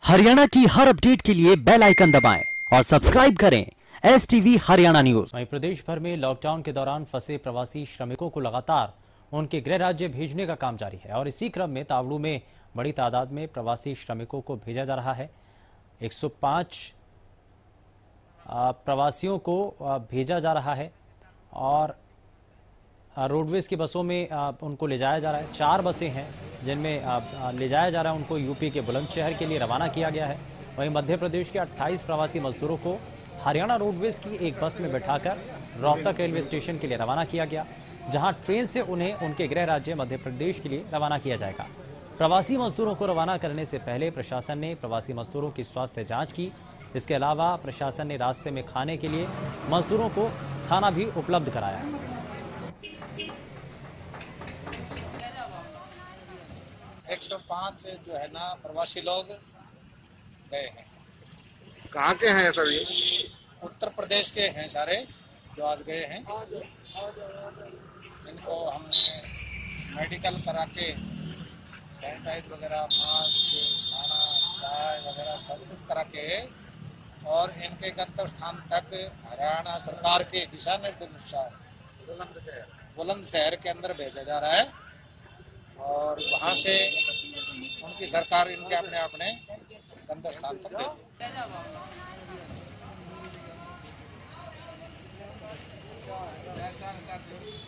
हरियाणा की हर अपडेट के लिए बेल आइकन दबाएं और सब्सक्राइब करें STV हरियाणा न्यूज। वहीं प्रदेश भर में लॉकडाउन के दौरान फंसे प्रवासी श्रमिकों को लगातार उनके गृह राज्य भेजने का काम जारी है और इसी क्रम में तावड़ू में बड़ी तादाद में प्रवासी श्रमिकों को भेजा जा रहा है। 105 प्रवासियों को भेजा जा रहा है और रोडवेज की बसों में उनको ले जाया जा रहा है। 4 बसें हैं जिनमें ले जाया जा रहा है। उनको यूपी के बुलंदशहर के लिए रवाना किया गया है। वहीं मध्य प्रदेश के 28 प्रवासी मजदूरों को हरियाणा रोडवेज की एक बस में बैठाकर रोहतक रेलवे स्टेशन के लिए रवाना किया गया, जहां ट्रेन से उन्हें उनके गृह राज्य मध्य प्रदेश के लिए रवाना किया जाएगा। प्रवासी मजदूरों को रवाना करने से पहले प्रशासन ने प्रवासी मजदूरों की स्वास्थ्य जाँच की। इसके अलावा प्रशासन ने रास्ते में खाने के लिए मजदूरों को खाना भी उपलब्ध कराया। 105 जो है ना प्रवासी लोग गए हैं। कहाँ के हैं सर ये? उत्तर प्रदेश के हैं सारे जो आज गए हैं। इनको हमने मेडिकल करा के सैनिटाइज वगैरह, मास्क, खाना, चाय वगैरह सब कुछ करा के और इनके गंतव्य स्थान तक हरियाणा सरकार के दिशा निर्देश अनुसार बुलंदशहर के अंदर भेजा जा रहा है और वहाँ से उनकी सरकार इनके अपने अपने गंतव्य स्थान पर भेजेगी।